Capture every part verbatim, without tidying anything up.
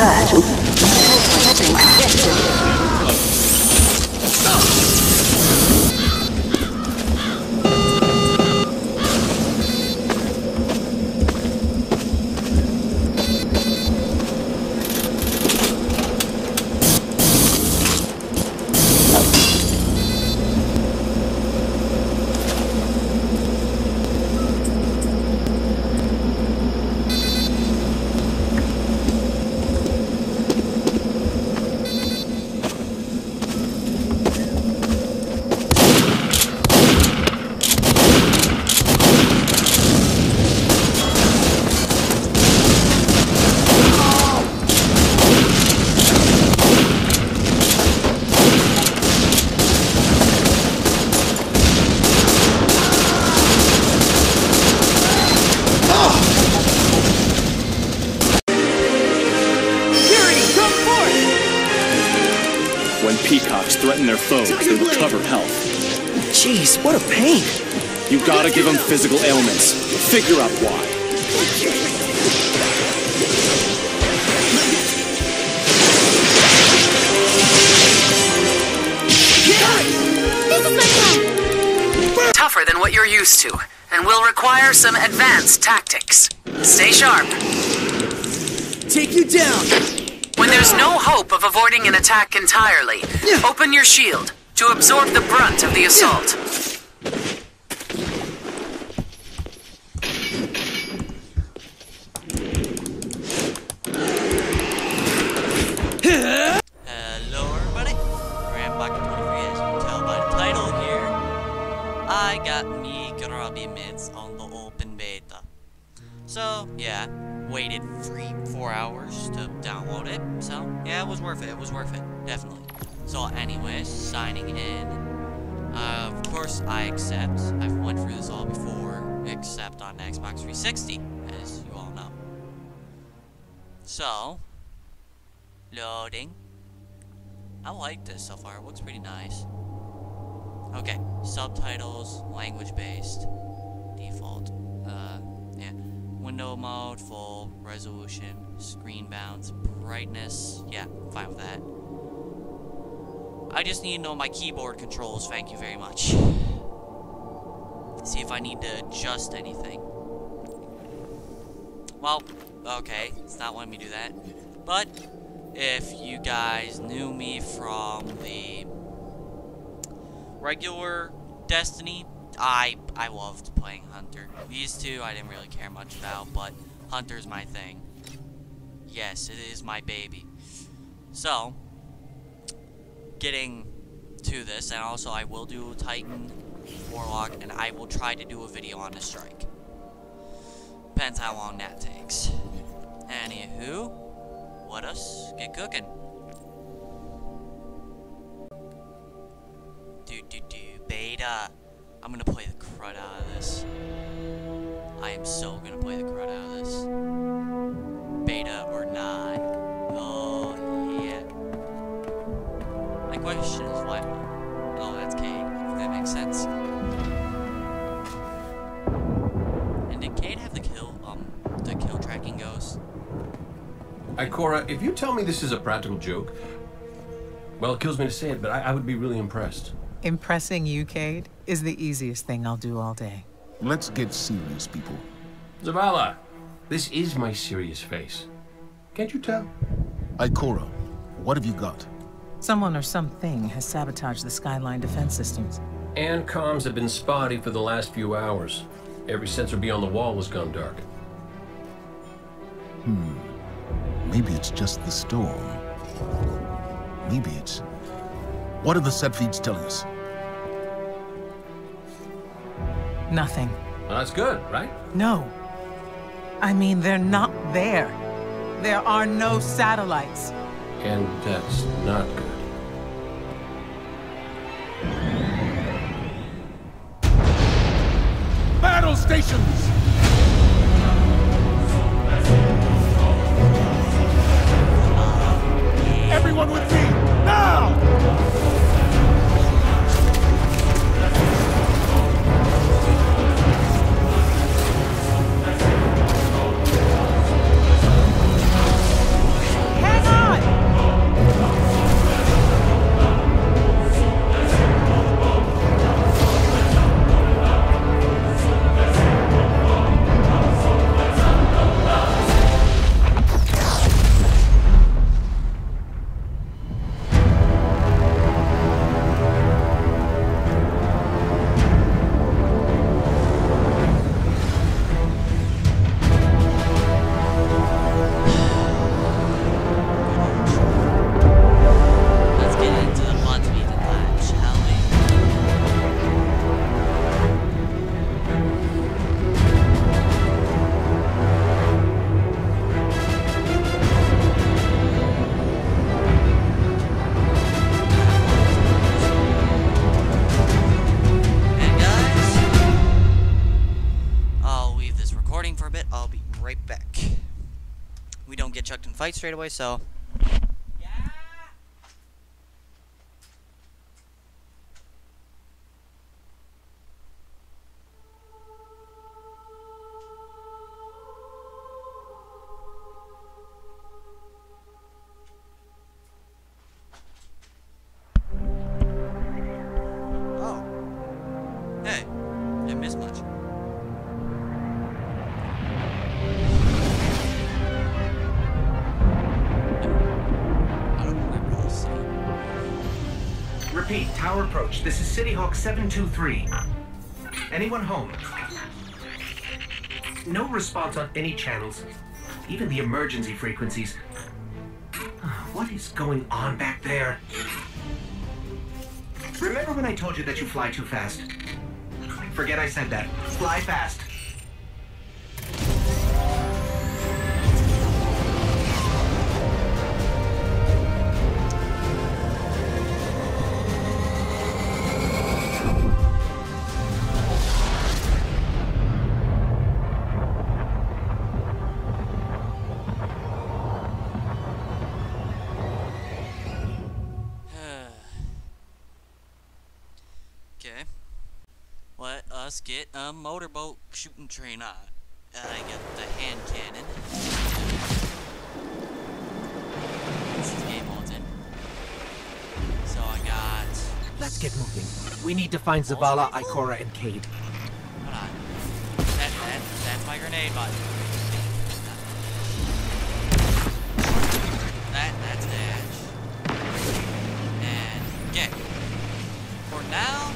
hurt. Protecting objective. Peacocks threaten their foes, they recover health. Jeez, what a pain! You gotta give them physical ailments. Figure out why. This is my plan! Tougher than what you're used to, and will require some advanced tactics. Stay sharp. Take you down! When there's no hope of avoiding an attack entirely, open your shield to absorb the brunt of the assault. Hello everybody, Grandbucket twenty-three, as you can tell by the title here. I got me grubby mids on the open beta. So, yeah. Waited three, four hours to download it, so yeah, it was worth it, it was worth it, definitely. So anyways, signing in, uh, of course I accept, I've went through this all before, except on Xbox three sixty, as you all know. So, loading. I like this so far, it looks pretty nice. Okay, subtitles, language based, default, uh, yeah. Window mode, full resolution, screen bounce, brightness. Yeah, fine with that. I just need to know my keyboard controls, thank you very much. See if I need to adjust anything. Well, okay, it's not letting me do that. But, if you guys knew me from the regular Destiny, I I loved playing Hunter. These two I didn't really care much about, but Hunter's my thing. Yes, it is my baby. So, getting to this, and also I will do Titan, Warlock, and I will try to do a video on the Strike. Depends how long that takes. Anywho, let us get cooking. Do do do beta. I'm gonna play the crud out of this. I am so gonna play the crud out of this. Beta or not. Oh, yeah. My question is what? Oh, that's Cade. If that makes sense. And did Cade have the kill, um, the kill tracking ghost? Ikora, if you tell me this is a practical joke, well, it kills me to say it, but I, I would be really impressed. Impressing you, Cade, is the easiest thing I'll do all day. Let's get serious, people. Zavala, this is my serious face. Can't you tell? Ikora, what have you got? Someone or something has sabotaged the Skyline defense systems. And comms have been spotty for the last few hours. Every sensor beyond the wall has gone dark. Hmm. Maybe it's just the storm. Maybe it's... What are the set feeds telling us? Nothing. Well, that's good, right? No. I mean, they're not there. There are no satellites. And that's not good. Battle stations! Everyone with me, now! Hey! ducked in fight straight away, so... Repeat, tower approach. This is City Hawk seven two three. Anyone home? No response on any channels, even the emergency frequencies. What is going on back there? Remember when I told you that you fly too fast? Forget I said that. Fly fast. Okay. Let us get a motorboat shooting train on. I got the hand cannon. This is game mode's in. So I got... Let's get moving. We need to find Zavala, Ikora, and Cade. Hold on. That, that, that's my grenade button. That, that's dash. And, okay. For now...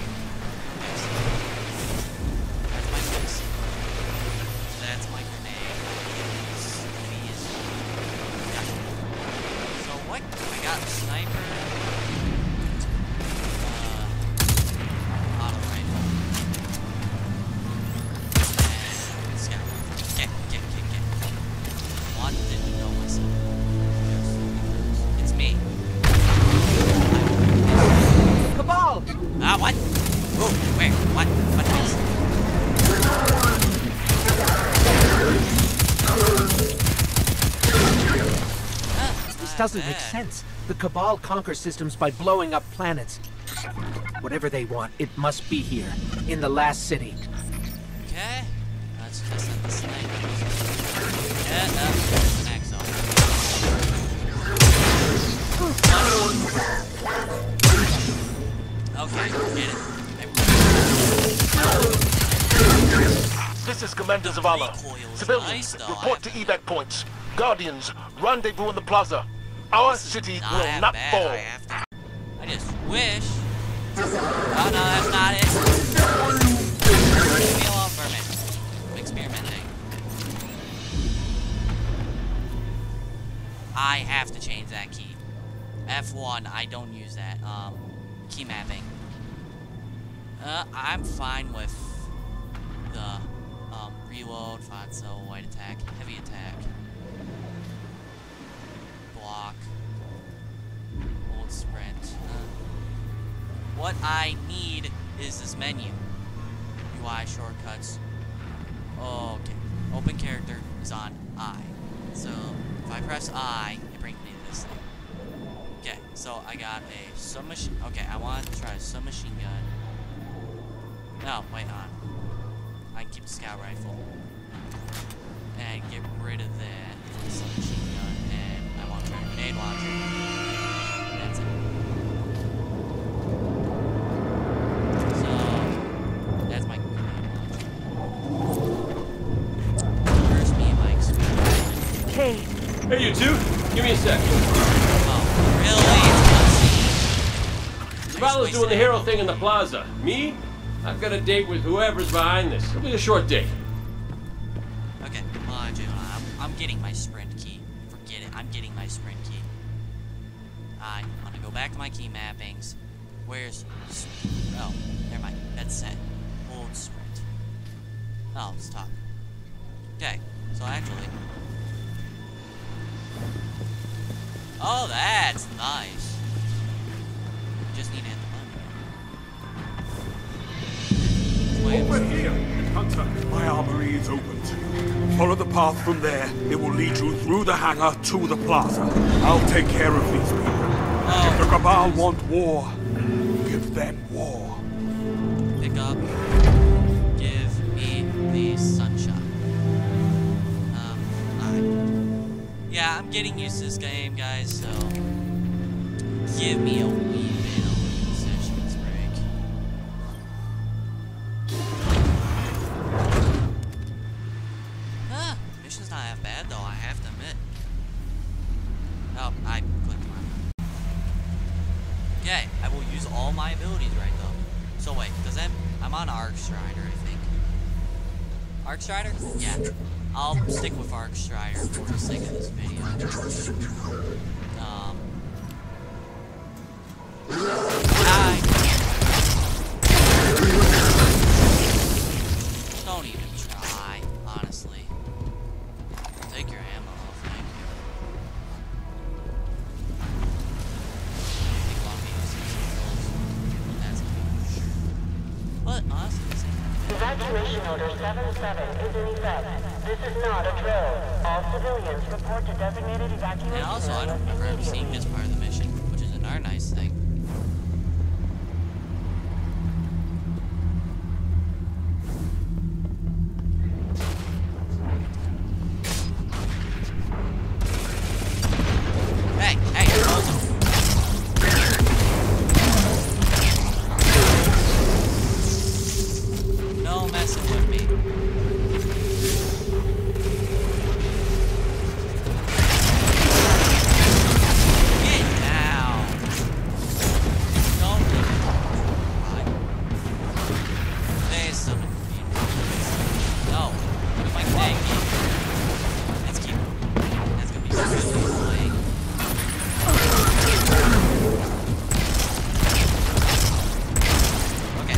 That's my fix. That's my grenade. So what? I got sniper. Uh, auto rifle. And scout rifle. Get, get, get, get. One didn't know myself. It's me. Cabal! Ah, what? Whoa, where? What? What else? This doesn't make sense. The Cabal conquer systems by blowing up planets. Whatever they want, it must be here, in the last city. Okay. Let's just let the sniper. Yeah, no, there's an axle. Okay, get it. This is Commander Zavala. Civilians, report to evac points. Guardians, rendezvous in the plaza. Our city Not will that not bad. fall. I have to. I just wish. Oh no, that's not it. Leave me alone for a minute. I'm experimenting. I have to change that key. F one, I don't use that. Um, key mapping. Uh, I'm fine with the um, reload, Fatso, white attack, heavy attack, block, old sprint. Uh, what I need is this menu. U I shortcuts. Okay. Open character is on I. So if I press I, it brings me to this thing. Okay, so I got a submachine. Okay, I want to try a submachine gun. No, wait on. I can keep the scout rifle. And get rid of that submachine gun. And I want to try a grenade launcher. That's it. So, that's my grenade launcher. First me and my experience. Cade! Hey, you two! Give me a sec. Oh, really? Zavala's doing the hero thing in the plaza. Me? I've got a date with whoever's behind this. It'll be a short date. Okay, well, I'm, I'm getting my sprint key. Forget it, I'm getting my sprint key. I want to go back to my key mappings. Where's... Oh, never mind. That's set. Old sprint. Oh, let's talk. Okay, so actually... Oh, that's nice. Just need to hit the button. Wait, Over here! Hunter, my armory is open to you. Follow the path from there. It will lead you through the hangar to the plaza. I'll take care of these people. Oh. If the Cabal want war, give them war. Pick up. Give me the sunshine. Um, alright. Yeah, I'm getting used to this game, guys, so give me a wee bit of sessions break. Ah, mission's not that bad though, I have to admit. Oh, I clicked on. Okay, I will use all my abilities right though. So wait, does that I'm on Arc Strider, I think. Arc Strider? Yeah. I'll stick with Arc Strider for the sake of this video. Um I don't even try, honestly. Take your ammo, thank you. People on me using That's good. But honestly, this ain't Evacuation order seven seven is in effect. This is not a drill. All civilians report to designated evacuation And also, I don't areas remember immediately. seeing this part of the mission, which is another nice thing. Hey, hey, hold on. No messing with me. Get down. Don't leave me. Right. There's something for you. No. My dang game. Let's keep. That's gonna be really annoying. Okay.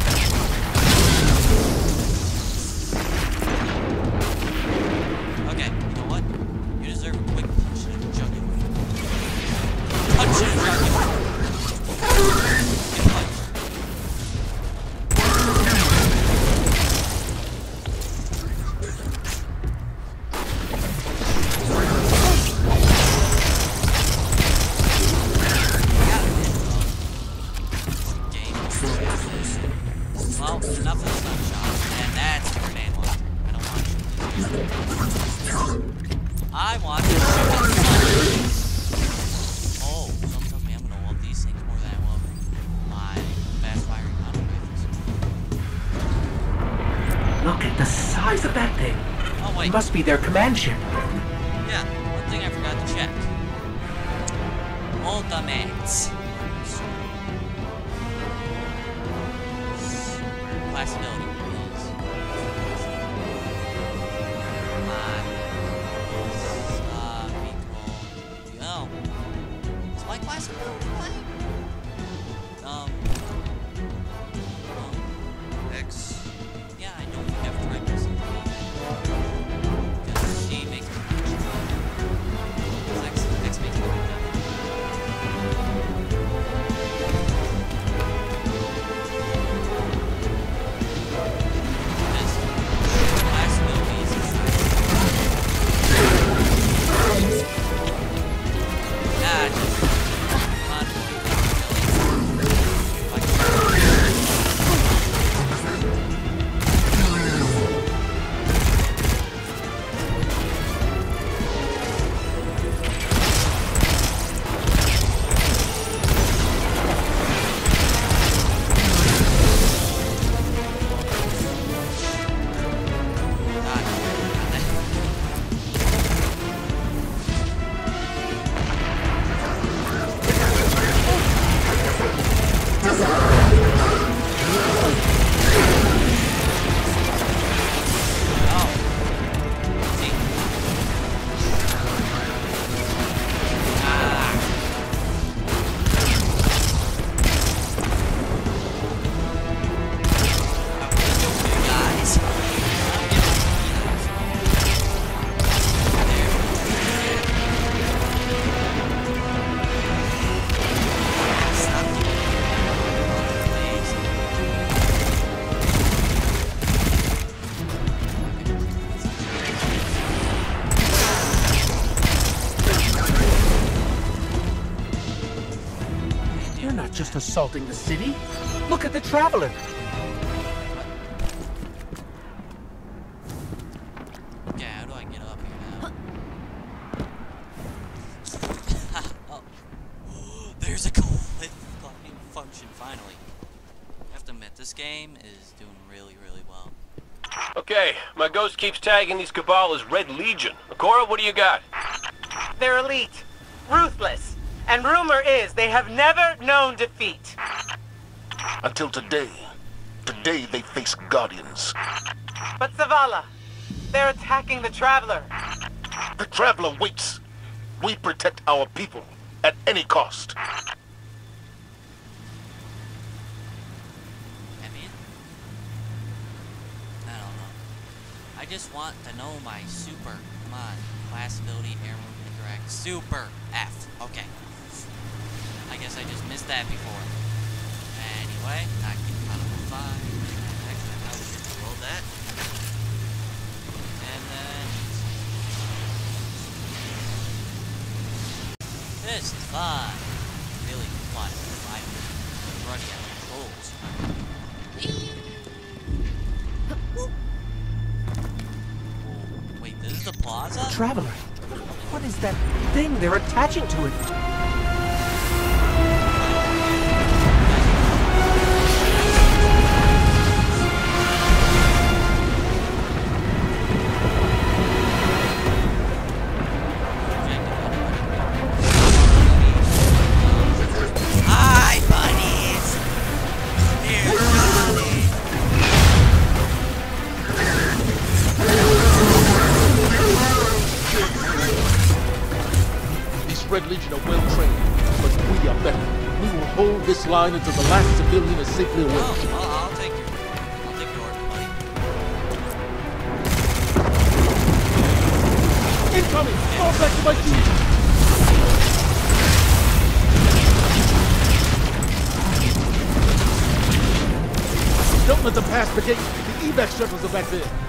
Okay, you know what? You deserve a quick punch in the jugular. Punch in the jugular. Get punched. Well, enough of the sunshine, and that's the grenade launcher. I don't want you to I want to shoot the sun. Oh, something tells me I'm gonna love these things more than I love my fast firing auto rifles. Look at the size of that thing. Oh wait. It must be their command ship. Yeah, one thing I forgot to check. Ultimates. Class ability is uh, vehicle. Oh, is my class ability what? Um, um, X. Yeah, I don't think I've tried this. Because she makes me. X, X makes me. Ah, just come on not just assaulting the city. Look at the Traveler. Okay, how do I get up here now? Oh. There's a cliff climbing function, finally. I have to admit, this game is doing really, really well. Okay, my ghost keeps tagging these Cabal as Red Legion. Ikora, what do you got? They're elite, ruthless, and rumor is they have never known defeat. Until today. Today they face Guardians. But Zavala, they're attacking the Traveler. The Traveler waits. We protect our people at any cost. I mean, I don't know. I just want to know my super. Come on. Class ability, air movement, interact. Super F. Okay. I guess I just missed that before. Anyway, not getting out of the five. Actually, I probably should roll that. And then this is fun. Really fun. I'm running out of controls. Wait, this is the plaza? Traveler. What is that thing they're attaching to it? Hi, buddies! Here's Johnny! These Red Legion are well trained, but we are better. We will hold this line until the last civilian is safely away. Oh, well, I'll take your, I'll take your order, buddy. Incoming! Fall back to my team! Don't let them pass the gate. The evac shuttles are back there.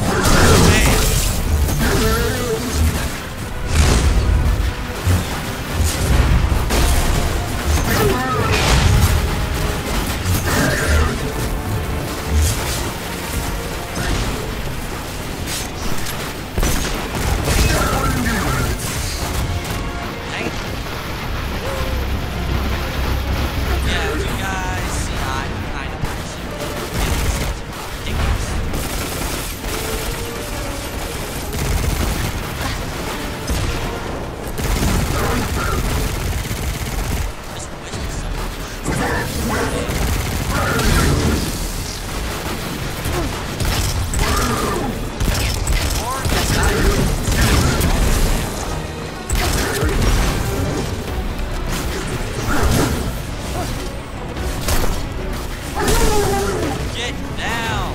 Yeah, you guys see, I'm kind of ridiculous. This wish is so Get down!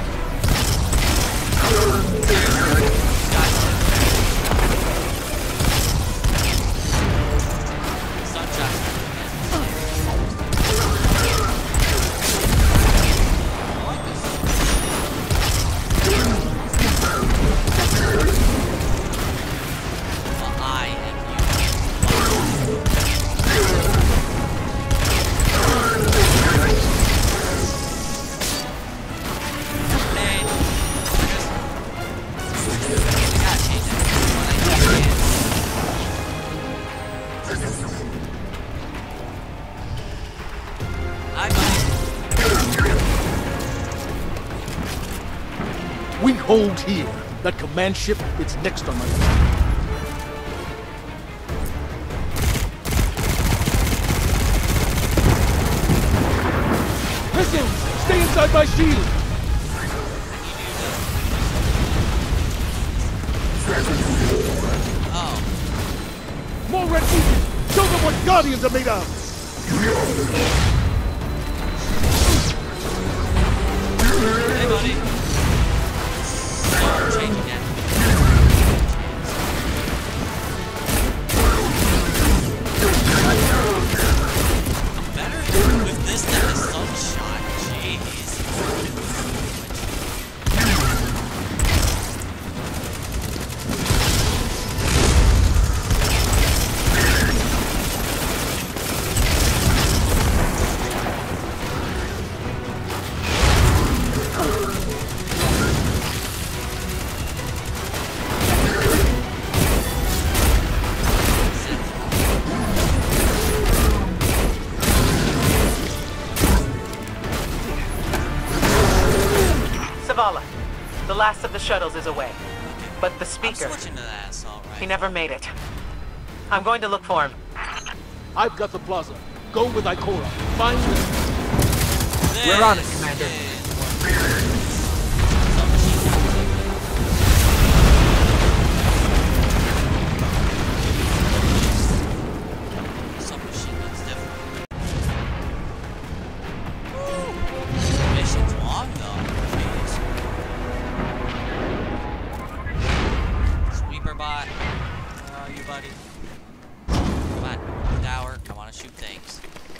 We hold here. That command ship, it's next on my list. Missiles! Stay inside my shield! Oh. More Red Legion! Show them what Guardians are made of! Hey, buddy. Oh, changing that. I'm better with this than the sunshot. Jeez. the last of the shuttles is away. But the speaker, I'm switching to that assault rifle. he never made it. I'm going to look for him. I've got the plaza. Go with Ikora. Find them. We're on it, Commander. Submachine guns, definitely. Woo! Mission's long though. Jeez. Sweeper bot, where are you, buddy? Come on, tower. I want to shoot things.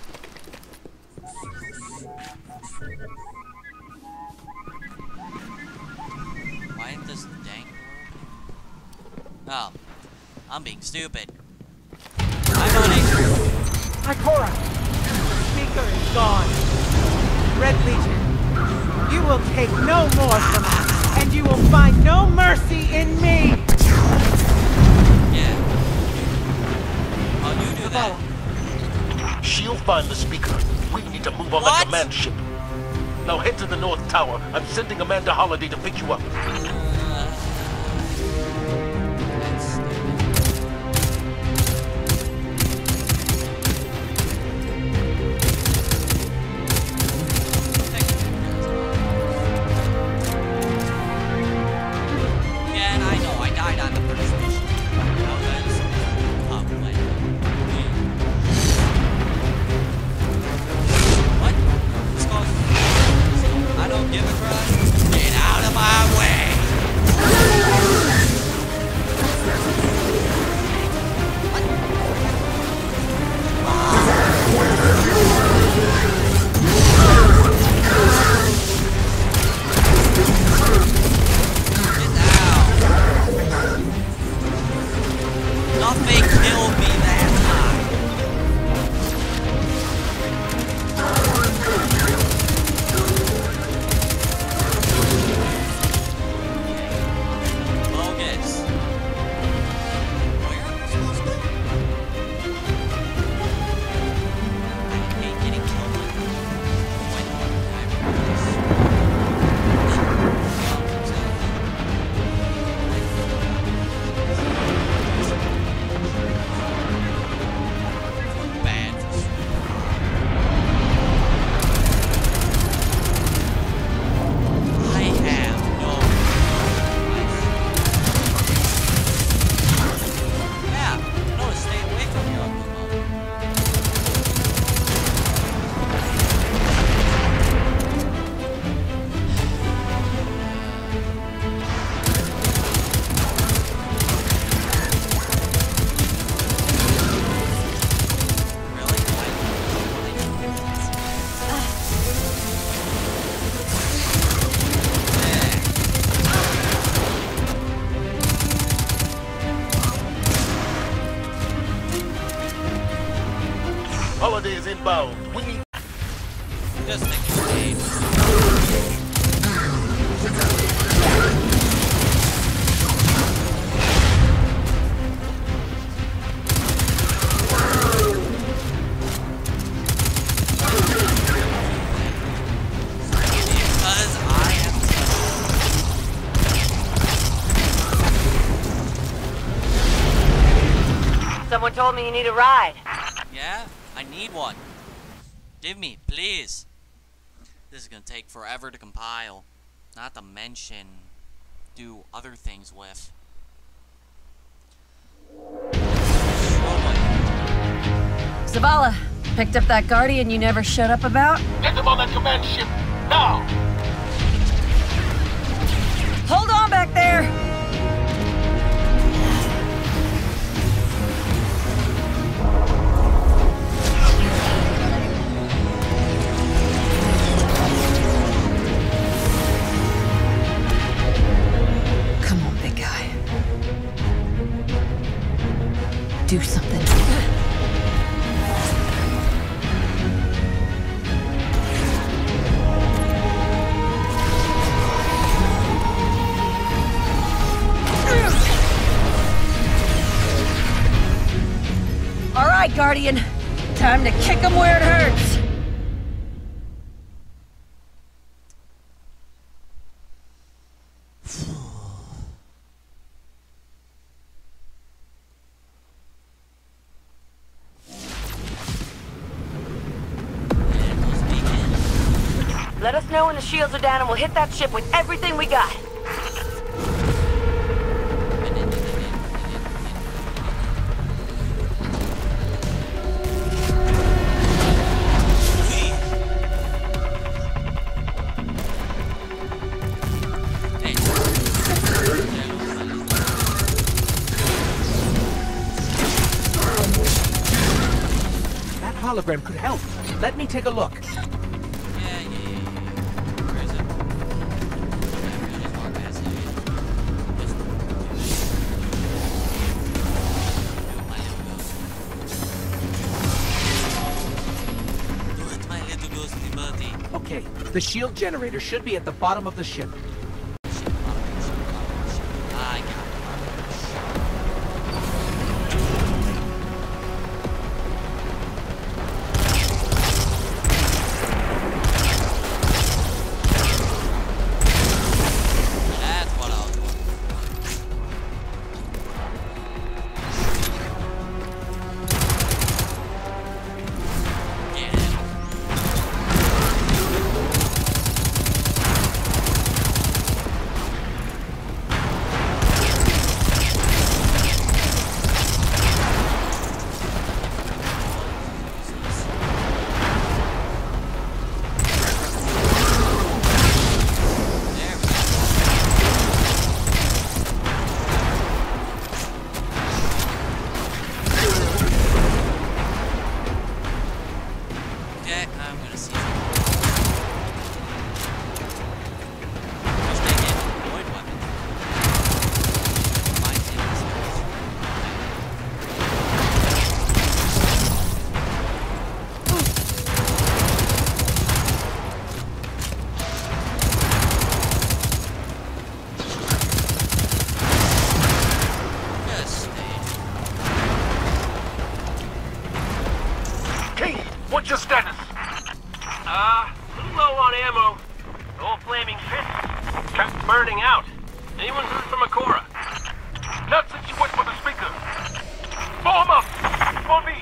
Why ain't this dang door opening? Oh, I'm being stupid. Hi, buddy. Ikora! The speaker is gone. Red Legion, you will take no more from us, and you will find no mercy in me! Yeah. Oh, you do that. She'll find the speaker. We need to move on What? the command ship. Now head to the North Tower. I'm sending Amanda Holiday to pick you up. Yeah, and I know, I died on the first mission. Now that's top plan. What? This goes... I don't give a crap. Get out of my way! Nothing killed me that time. Bogus. Where am I supposed to go? I hate getting killed like that. When I bad. I have no life. Yeah, no, stay away from your uncle. Holiday is inbound. We need... Just take your aim. Because I am... Someone told me you need a ride. Yeah, I need one. Give me, please. This is gonna take forever to compile. Not to mention, do other things with. Zavala, picked up that Guardian you never showed up about? Get them on that command ship, now! Hold on back there! Come on, big guy. Do something. All right, Guardian. Time to kick him where it hurts. Let us know when the shields are down and we'll hit that ship with everything we got. That hologram could help. Let me take a look. Okay, the shield generator should be at the bottom of the ship. What's your status? Uh, a little low on ammo. Old flaming fist kept burning out. Anyone heard from Ikora? Not since you went for the speaker. Form up! For me!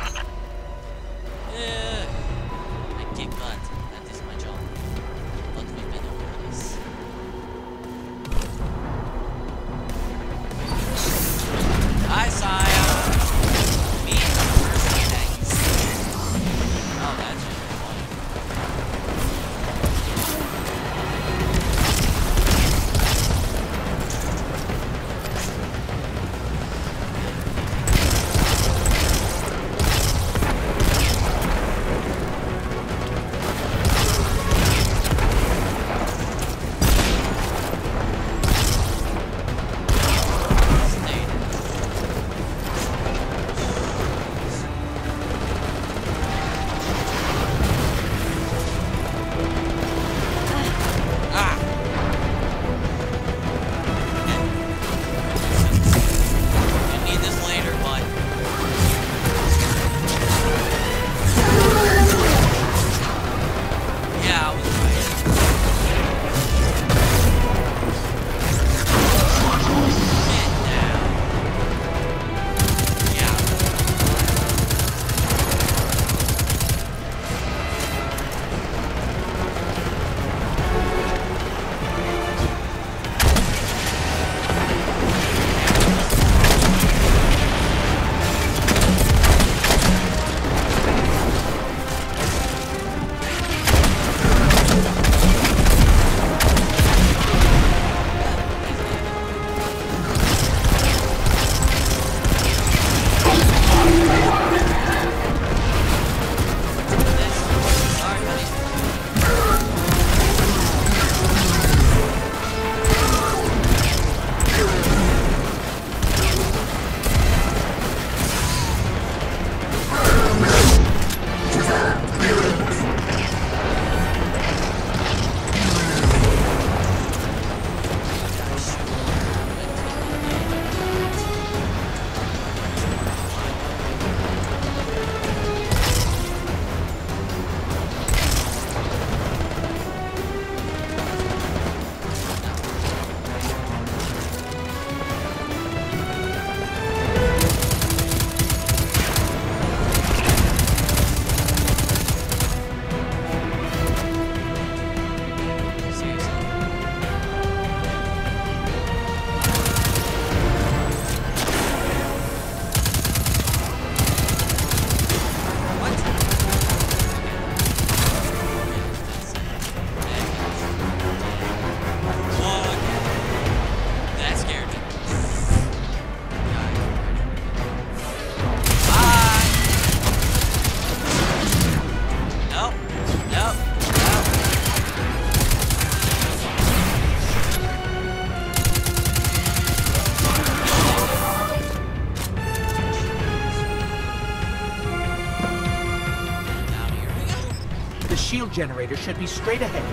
Yeah. I kick butt. That is my job. But we've been over this. Hi, Saya. Meet the first tanks. Oh, that's just The shield generator should be straight ahead.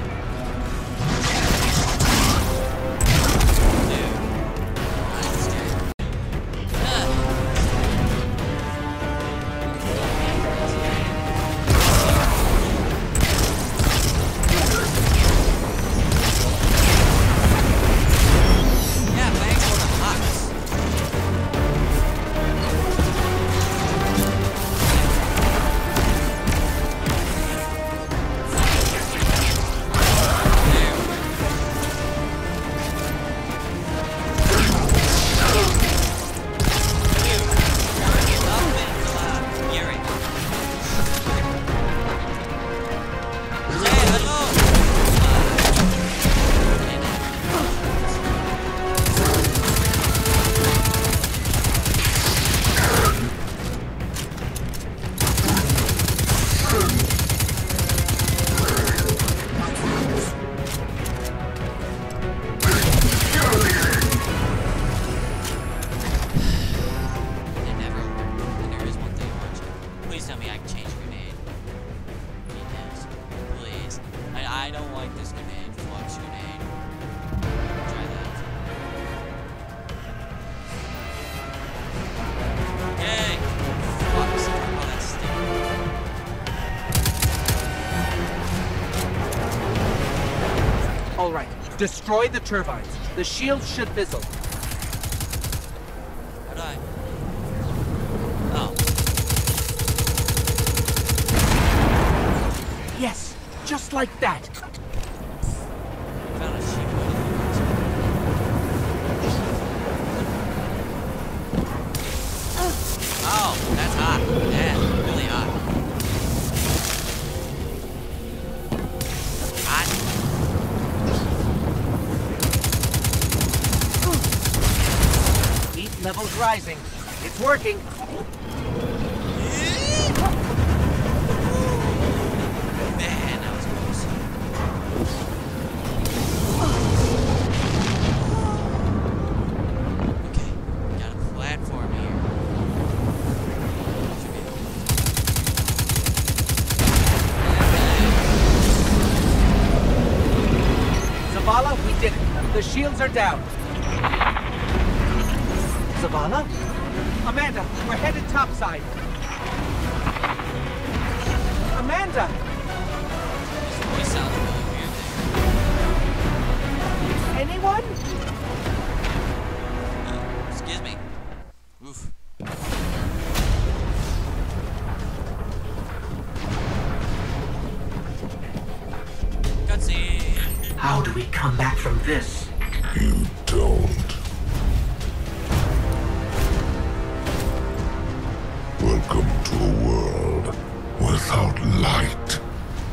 All right, destroy the turbines. The shields should fizzle. How do I? Oh. Yes, just like that. Found a sheep. Oh, that's hot. Yeah, really hot. Levels rising. It's working. Man, that was close. Okay, got a platform here. Zavala, we did it. The shields are down. Zavala? Amanda, we're headed topside. Amanda! This voice sounds really weird there. Anyone? Uh, excuse me. Oof. Cutscene. How do we come back from this? You don't. Welcome to a world without light.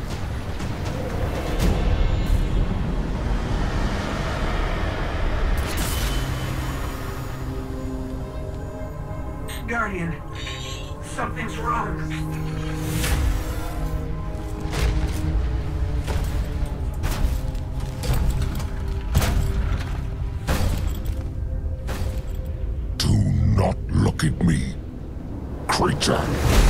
Guardian, something's wrong. Do not look at me, creature.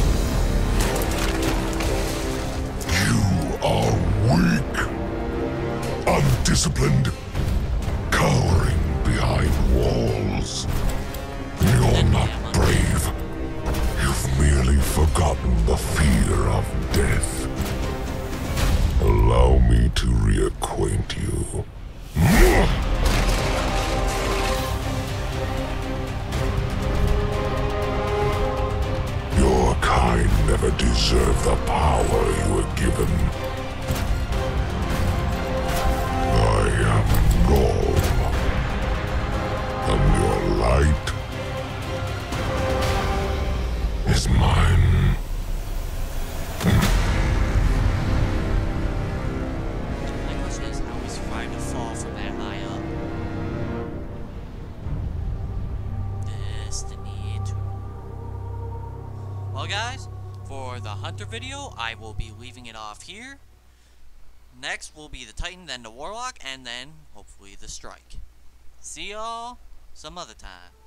You are weak, undisciplined, cowering behind walls. You're not brave. You've merely forgotten the fear of death. Allow me to reacquaint you. Your kind never deserved the power you were given. I am Norm, and your light is mine. My question is how we survived to fall from that high up. Destiny two. Well guys, for the Hunter video, I will be leaving it off here. Next will be the Titan, then the Warlock, and then, hopefully, the Strike. See y'all some other time.